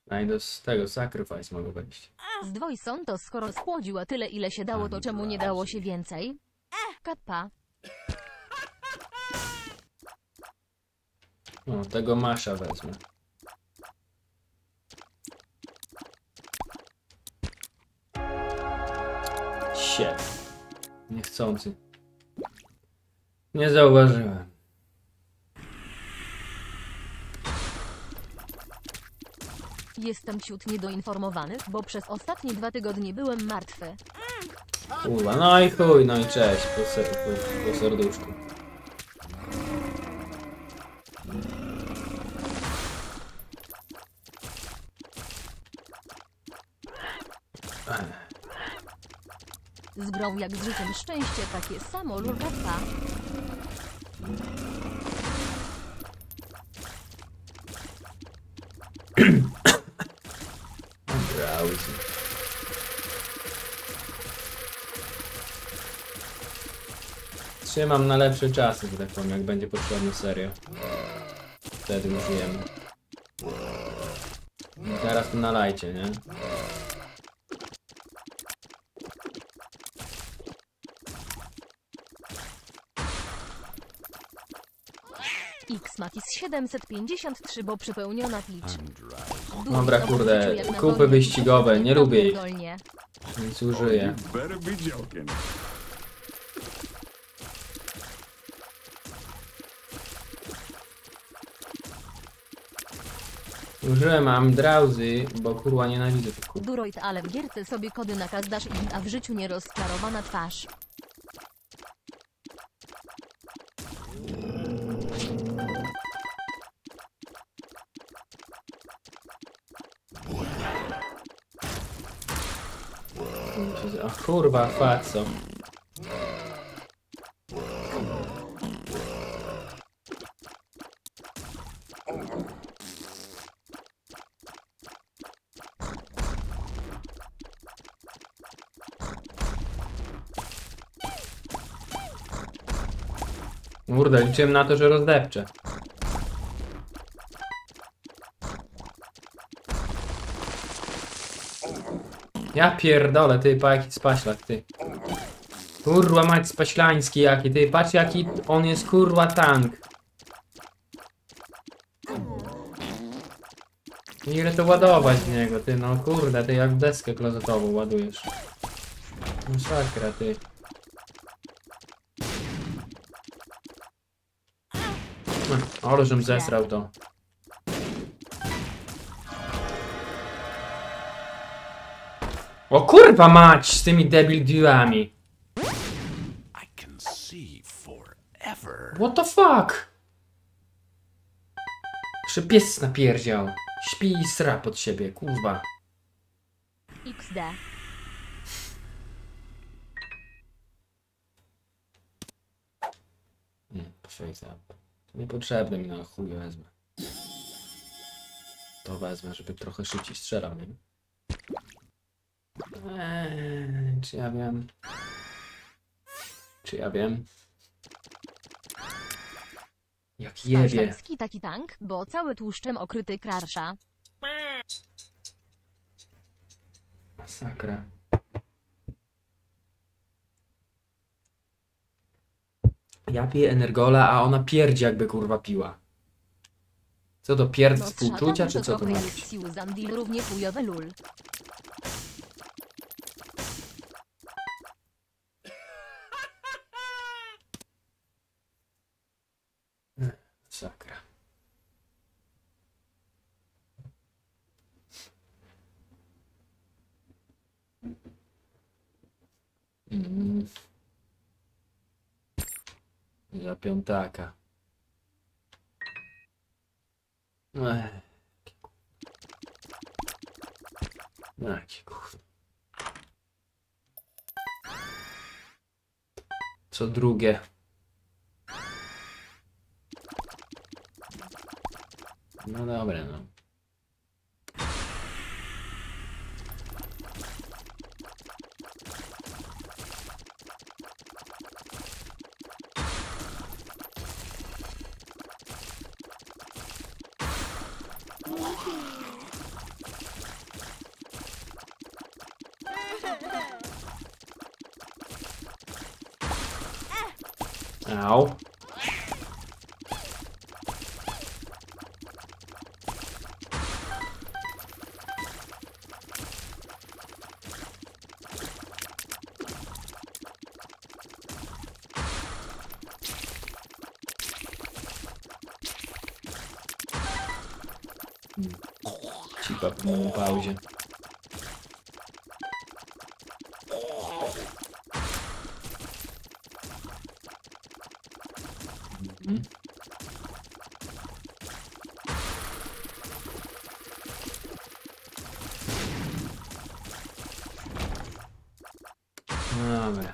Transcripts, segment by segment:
A i do tego sacrifice mogę wejść. Z dwojsą to skoro spłodziła tyle ile się dało, to czemu nie dało się więcej? Kappa. O, tego masza wezmę. Shit. Niechcący. Nie zauważyłem. Jestem ciut niedoinformowany, bo przez ostatnie 2 tygodnie byłem martwy. Kurwa, no i chuj, no i cześć, po serduszku. Z grą jak z życiem szczęście takie samo, lurkappa. Drowsy. Trzymam na lepsze czasy, że tak powiem, jak będzie potrzebne, serio. Wtedy użyjemy. Teraz to nalajcie, nie? X-Matis 753, bo przepełniona pitch. Dobra, kurde, kupy wyścigowe, nie lubię ich, więc użyję. Better be joking. Użyłem am drowsy, bo kurwa nienawidzę tych kup. Duroid, ale w gierce sobie kody nakazdasz, a w życiu nierozklarowana twarz. O kurwa, faco. Kurde, liczyłem na to, że rozdepczę. Ja pierdolę, ty, pa jaki spaślak, ty. Kurwa mać spaślański jaki, ty, patrz jaki on jest kurwa tank. Ile to ładować w niego, ty, no kurde, ty jak deskę klozetową ładujesz. Masakra, ty. Ale żem zesrał to. O kurwa mać z tymi debil duami. I can see forever. What the fuck? Jeszcze pies napierdział. Śpi i sra pod siebie, kurwa. XD. Nie, face up. Niepotrzebne mi, na chuj wezmę. To wezmę, żeby trochę szybciej strzelał, nie? Czy ja wiem? Czy ja wiem? Jak jebie. Spaślański taki tank, bo cały tłuszczem okryty krarsza. Masakra. Ja piję energola, a ona pierdzi jakby kurwa piła. Co to pierd No współczucia, czy co to ma jest być? sił Zandil równie chujowe lul. Masakra. Za piątaka. Jakie gówno. Co drugie. No dobra, no. Au. Cipa po pauzie. Dobra.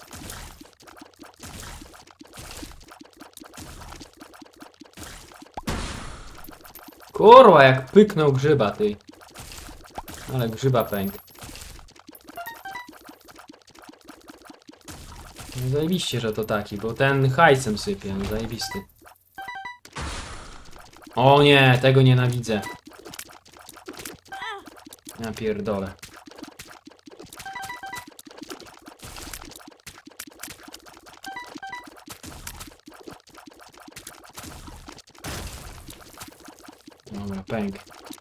Kurwa, jak pyknął grzyba, ty. Ale grzyba pęk. No zajebiście, że to taki, bo ten hajsem sypie, no zajebisty. O nie, tego nienawidzę. Ja pierdolę. Dobra, pęk.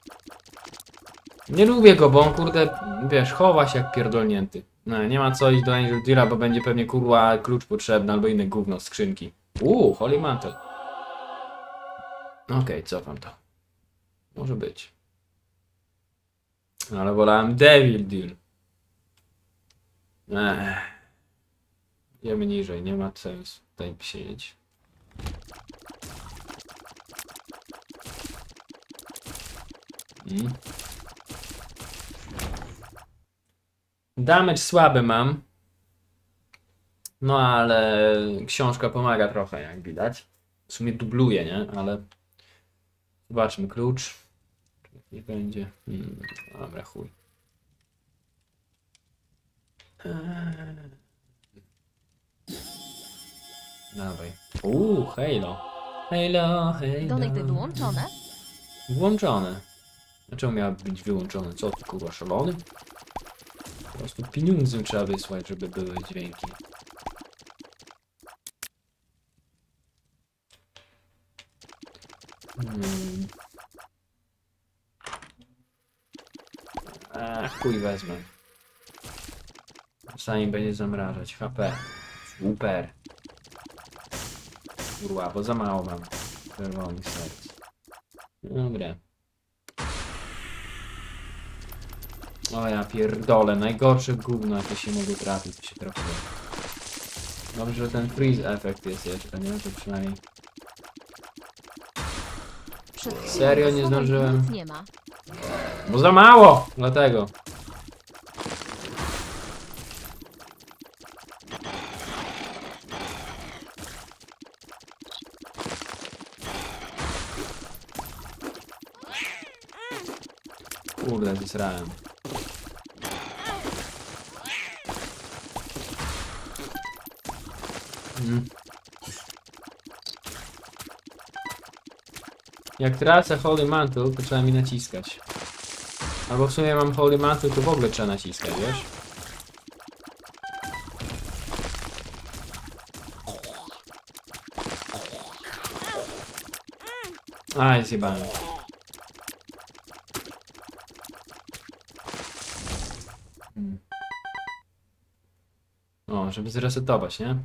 Nie lubię go, bo on kurde, wiesz, chowa się jak pierdolnięty. No, nie ma co iść do Angel Deala, bo będzie pewnie kurwa klucz potrzebny albo inne gówno z skrzynki. Holy Mantle. Okej, cofam to. Może być. Ale wolałem Devil Deal. Idziemy niżej, nie ma sensu tutaj siedzieć. Damage słaby mam. No ale książka pomaga trochę, jak widać. W sumie dubluje, nie? Ale zobaczmy klucz. Nie będzie. Dobra, chuj. Dawaj. Halo. Halo, halo. Donaty wyłączone? Włączone. Dlaczego miałaby być wyłączone? Co ty kurwa szalony? Po prostu pieniądze trzeba wysłać, żeby były dźwięki. Chuj wezmę. Zanim będzie zamrażać. HP. Super. Kurwa, bo za mało mam czerwonych serc. Dobra. O ja pierdolę, najgorsze gówno jakie się mogło trafić, to się trafiło. Dobrze, że ten freeze efekt jest jeszcze, nie? To przynajmniej... Serio nie zdążyłem? Nie ma. Bo za mało! Dlatego. Kurde, zesrałem. Jak tracę Holy Mantle, to trzeba mi naciskać. Albo w sumie mam Holy Mantle, to w ogóle trzeba naciskać, wiesz? Aj, zjebałem. O, żeby zresetować, nie?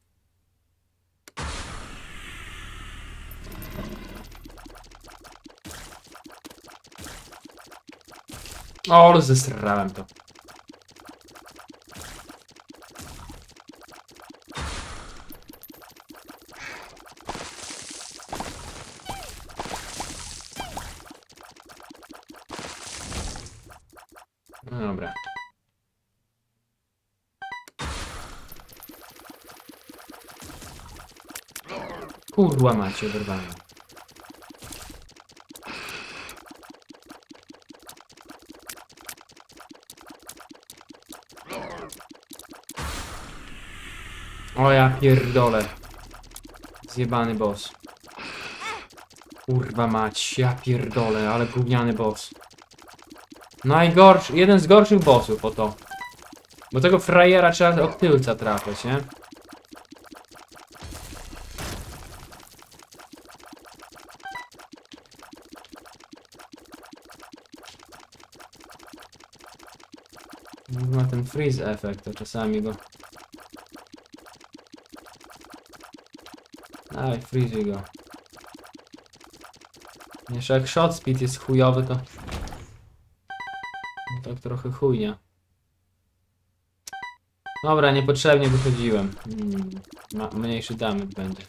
O, ale zesrałem to. No dobra. Kurwa macie, oberwane. O ja pierdolę. Zjebany boss. Kurwa mać, ja pierdolę, ale gówniany boss. Najgorszy, jeden z gorszych bossów o to. Bo tego frajera trzeba od tylca trafiać, nie? freeze efekt, to czasami go... Dawaj, freeze go. Jeszcze jak shot speed jest chujowy, to... Tak trochę chujnia. Dobra, niepotrzebnie wychodziłem. Mniejszy damage będzie.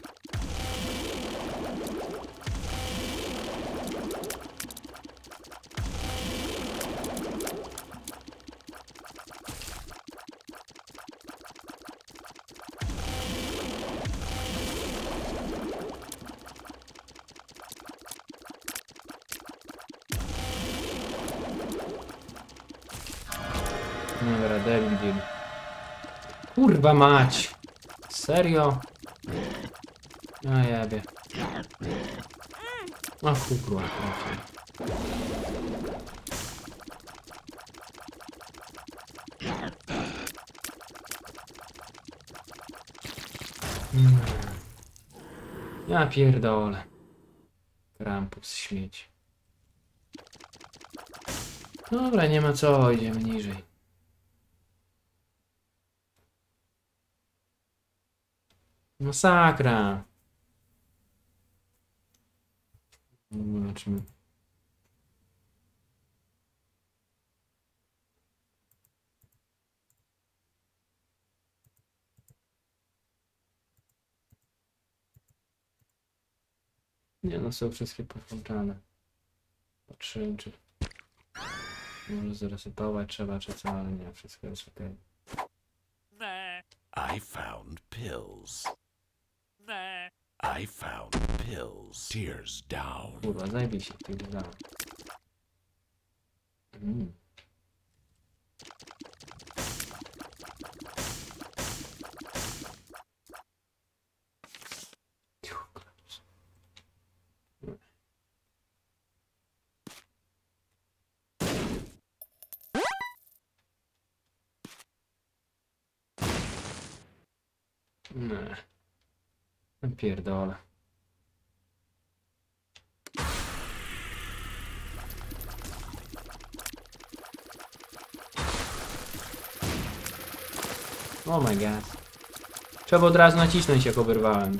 Dobra, debil deal. Kurwa mać! Serio? A jebie. A kurwa. Ja pierdolę. Krampus śmieć. Dobra, nie ma co, idziemy niżej. Masakra. Zobaczmy. Nie no, są wszystkie powłączane. Patrzymy, czy może zresetować trzeba, czy co, ale nie, wszystko jest ok. I found pills. I found pills. Tears down. Kurwa, zajmij się tym za. Nie. Pierdolę. Oh my god. Trzeba od razu nacisnąć, jak oberwałem.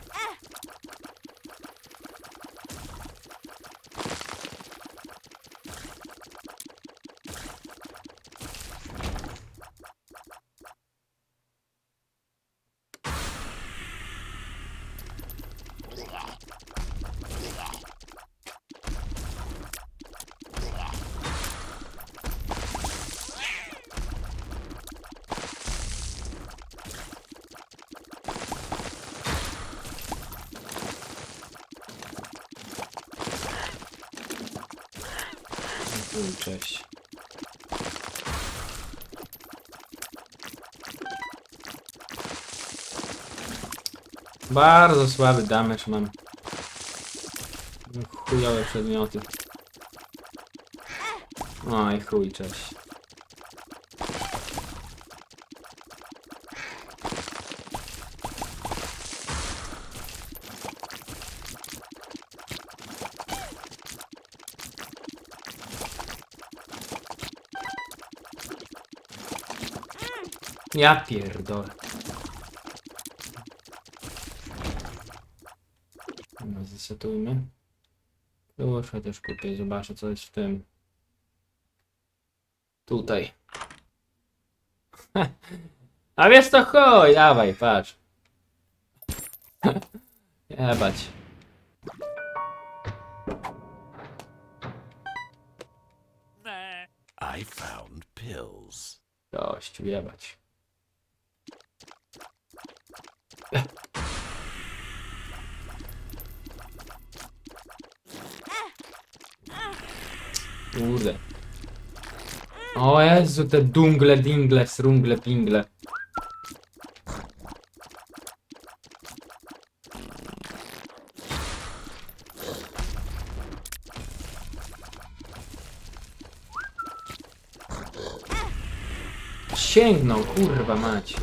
Cześć. Bardzo słaby damage mam. Chujowe przedmioty. Oj chuj, cześć. Ja pierdolę. No, zesetujmy. Już chociaż kupię, zobaczę co jest w tym. Tutaj. A wiesz to chuj, dawaj, patrz. Jebać. I found pills. Gościu, jebać. Kurde. O Jezu, te dungle, dingle, srungle, pingle. Sięgnął, kurwa mać.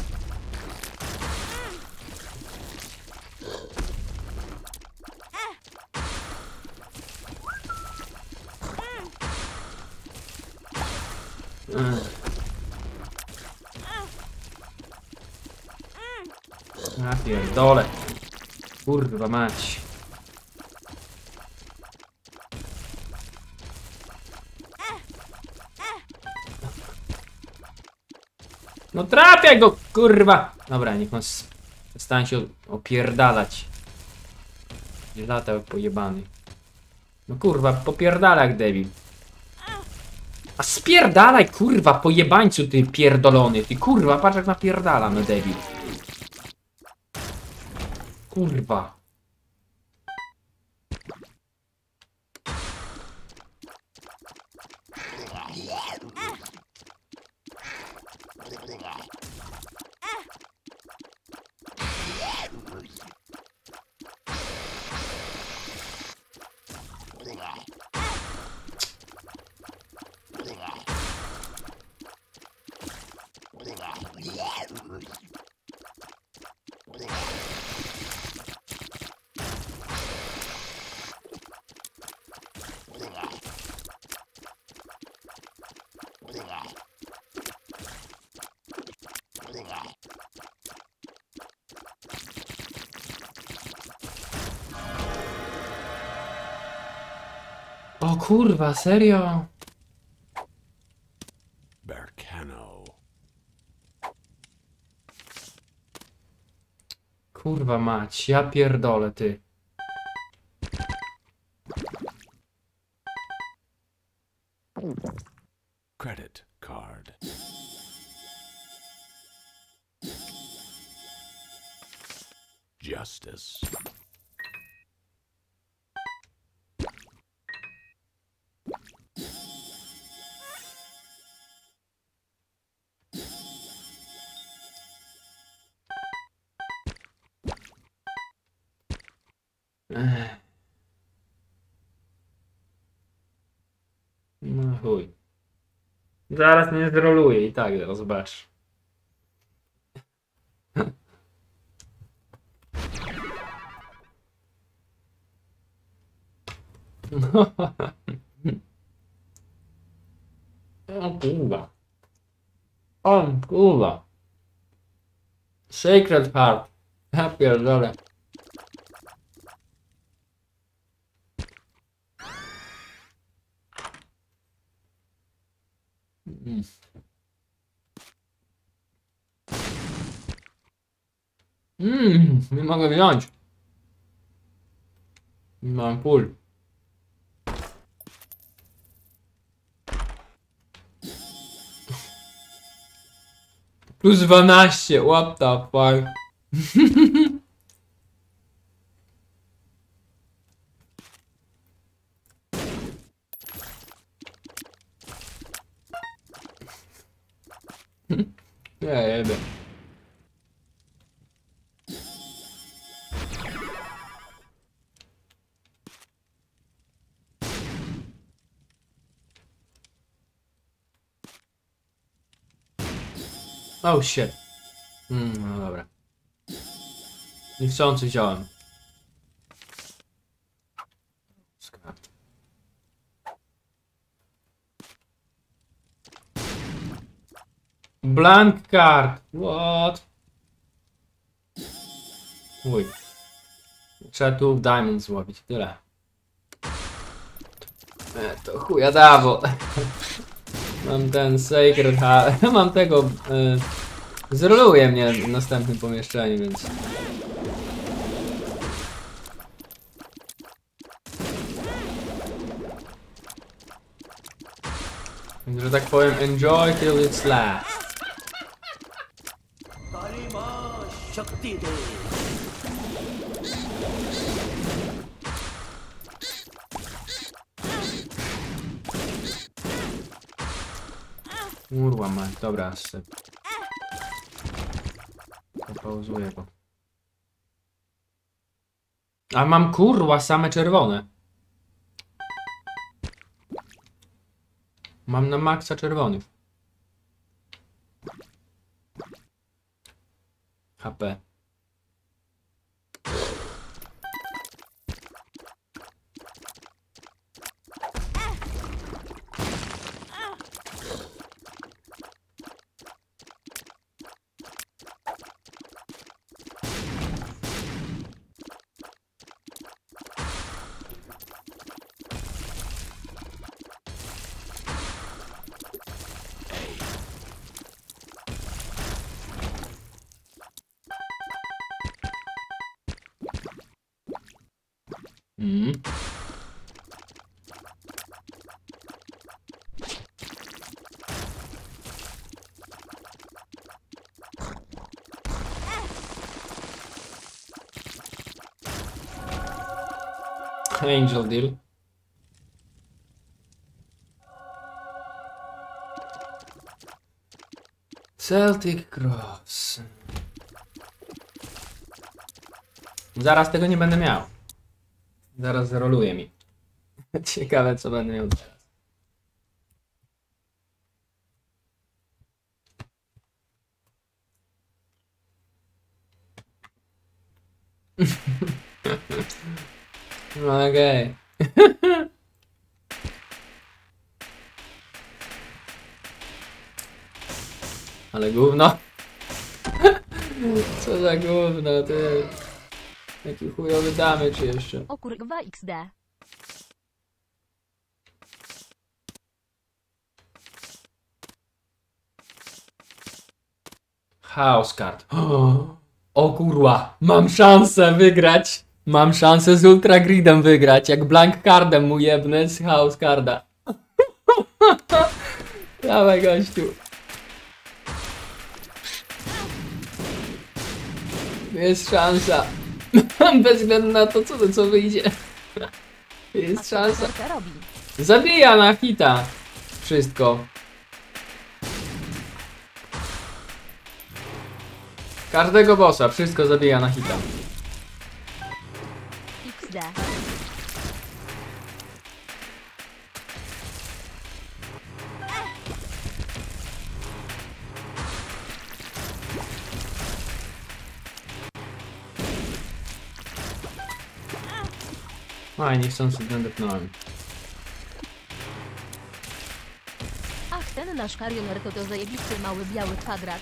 Ja pierdolę. Kurwa mać. No trafiaj go, kurwa! Dobra, niech on przestanie się opierdalać. Nie latał jak pojebany. No kurwa, popierdala jak debil. A spierdalaj, kurwa, pojebańcu ty pierdolony. Ty kurwa, patrz jak napierdala, no debil. Kurwa. O kurwa, serio? Berkano. Kurwa mać, ja pierdolę, ty. Credit card. Justice. Ech. No chuj. Zaraz nie zroluję i tak, zaraz zobacz. No. O kurwa. O kurwa. Sacred Heart. Ja pierdolę. Nie mogę wziąć. Nie mam pól. Plus 12, what the fuck. Ja jebie. Oh shit. No dobra. Niechcący wziąłem. Skrap. Blank card. What? Uj. Trzeba tu diamond złowić. Tyle. To chuja dawo. Mam ten Sacred Heart. Mam tego. Zroluje mnie w następnym pomieszczeniu, więc. Że tak powiem, enjoy till it's last. Kurwa mać, dobra, pauzuję go. A mam kurwa same czerwone. Mam na maksa czerwonych. HP. Mm. Angel deal. Celtic Cross. Zaraz tego nie będę miał. Zaraz zaroluje mi. Ciekawe, co będę miał teraz. Okej. Ale gówno. Co za gówno, ty. Jaki chujowy damage jeszcze. O kurwa XD. House card. O kurwa, mam szansę wygrać. Mam szansę z Ultra Gridem wygrać, jak blank cardem mu jebnę z House carda. Dawaj gościu. Jest szansa. Bez względu na to, co wyjdzie. A Jest co szansa. ta robi? Zabija na hita. Wszystko. Każdego bossa, wszystko zabija na hita. XD. Aj, niechcący nadepnąłem. Ach, ten nasz karioner to zajebisty mały biały kwadrat.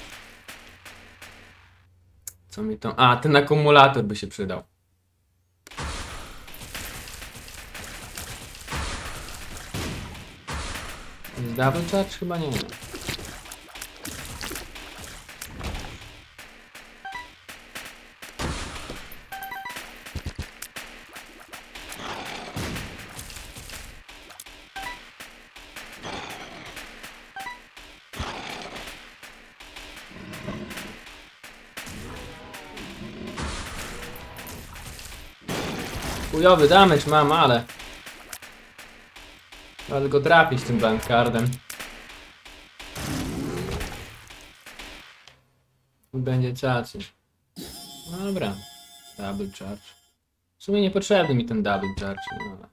Co mi to... A, ten akumulator by się przydał. Jest double charge? Chyba nie. Chujowy damage mam, ale... Trzeba tylko trafić tym blank cardem. I będzie cacy. No dobra. Double charge. W sumie niepotrzebny mi ten double charge. No ale...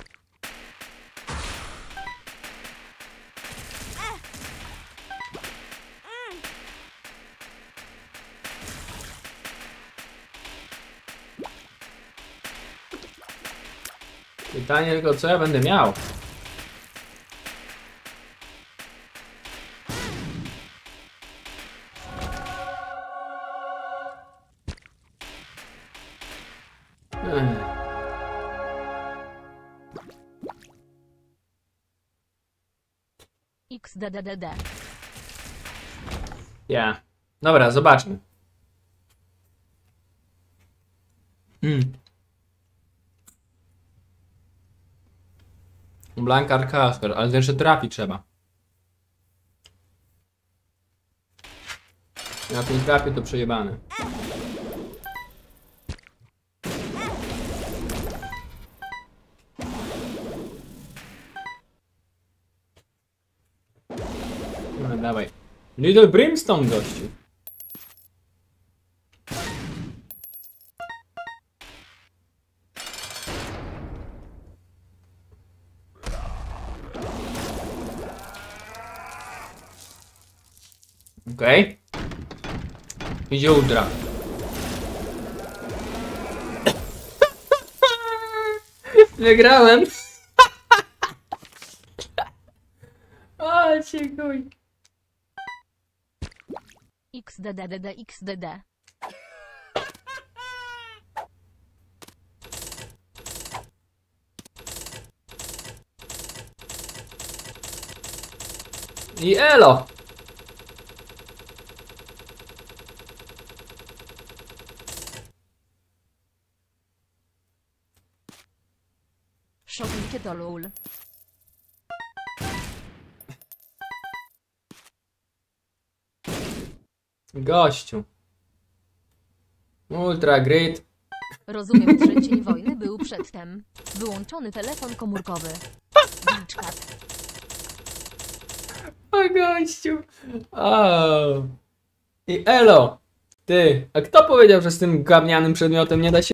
Pytanie tylko, co ja będę miał? XDDDD. Ja. Dobra, zobaczmy. Blanka Kaskar, ale jeszcze trafi trzeba. Jak nie trafię, to przejebane. No dawaj. Little Brimstone, gościu. Okej. Idzie ultra. Wygrałem. O, dziękuję. XDDDD XDD. I elo. Oczywiście to lul. Gościu. Ultra grid. Rozumiem, że cień wojny był przedtem. Wyłączony telefon komórkowy. Glitchcat. O gościu. O. I elo. Ty, a kto powiedział, że z tym gawnianym przedmiotem nie da się